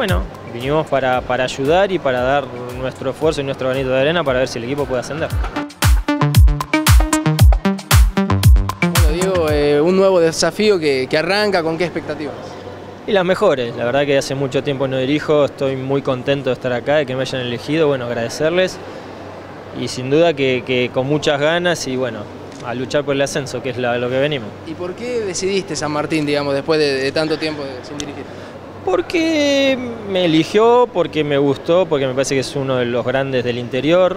bueno, vinimos para ayudar y para dar nuestro esfuerzo y nuestro granito de arena para ver si el equipo puede ascender. Bueno, Diego, un nuevo desafío que arranca, ¿con qué expectativas? Y las mejores, la verdad que hace mucho tiempo no dirijo, estoy muy contento de estar acá, de que me hayan elegido, bueno, agradecerles y sin duda que con muchas ganas y bueno, a luchar por el ascenso, que es lo que venimos. ¿Y por qué decidiste San Martín, digamos, después de tanto tiempo sin dirigir? Porque me eligió, porque me gustó, porque me parece que es uno de los grandes del interior,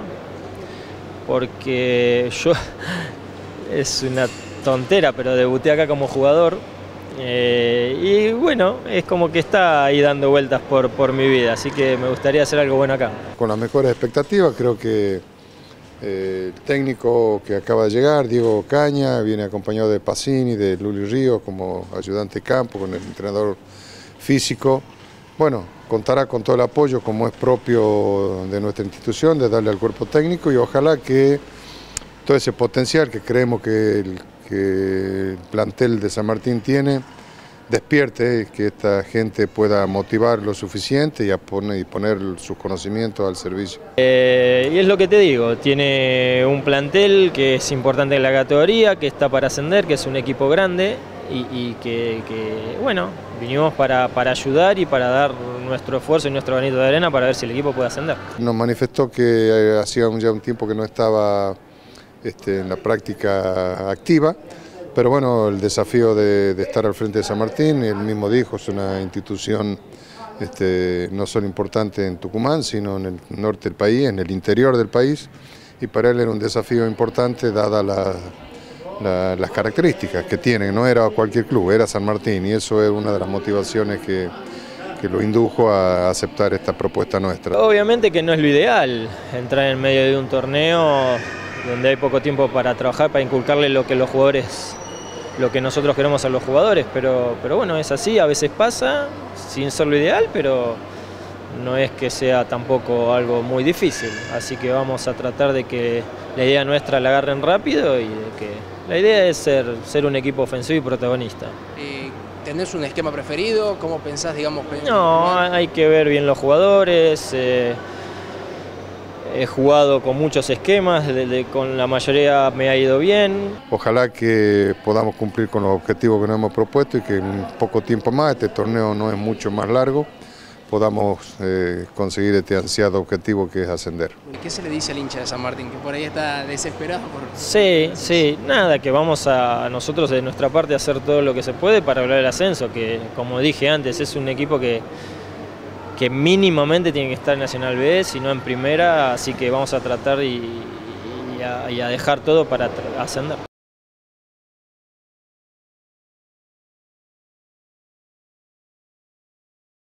porque yo, es una tontera, pero debuté acá como jugador. Y bueno, es como que está ahí dando vueltas por mi vida, así que me gustaría hacer algo bueno acá. Con las mejores expectativas, creo que el técnico que acaba de llegar, Diego Caña, viene acompañado de Pacini, de Luli Ríos como ayudante de campo, con el entrenador físico. Bueno, contará con todo el apoyo como es propio de nuestra institución, de darle al cuerpo técnico y ojalá que todo ese potencial que creemos que el plantel de San Martín tiene, despierte, que esta gente pueda motivar lo suficiente y poner sus conocimientos al servicio. Y es lo que te digo, tiene un plantel que es importante en la categoría, que está para ascender, que es un equipo grande y que bueno, vinimos para ayudar y para dar nuestro esfuerzo y nuestro granito de arena para ver si el equipo puede ascender. Nos manifestó que hacía ya un tiempo que no estaba en la práctica activa, pero bueno, el desafío de estar al frente de San Martín, él mismo dijo, es una institución no solo importante en Tucumán, sino en el norte del país, en el interior del país, y para él era un desafío importante dada las características que tiene, no era cualquier club, era San Martín, y eso es una de las motivaciones que lo indujo a aceptar esta propuesta nuestra. Obviamente que no es lo ideal entrar en medio de un torneo donde hay poco tiempo para trabajar, para inculcarle lo que nosotros queremos a los jugadores, pero bueno, es así, a veces pasa, sin ser lo ideal, pero no es que sea tampoco algo muy difícil, así que vamos a tratar de que la idea nuestra la agarren rápido y de que la idea es ser un equipo ofensivo y protagonista. ¿Tenés un esquema preferido? ¿Cómo pensás, digamos? No, hay que ver bien los jugadores. He jugado con muchos esquemas, con la mayoría me ha ido bien. Ojalá que podamos cumplir con los objetivos que nos hemos propuesto y que en poco tiempo más, este torneo no es mucho más largo, podamos conseguir este ansiado objetivo que es ascender. ¿Y qué se le dice al hincha de San Martín? Que por ahí está desesperado. Sí, nada, que vamos a nosotros de nuestra parte a hacer todo lo que se puede para lograr el ascenso, que como dije antes, es un equipo que mínimamente tiene que estar en Nacional B, si no en primera, así que vamos a tratar y a dejar todo para ascender.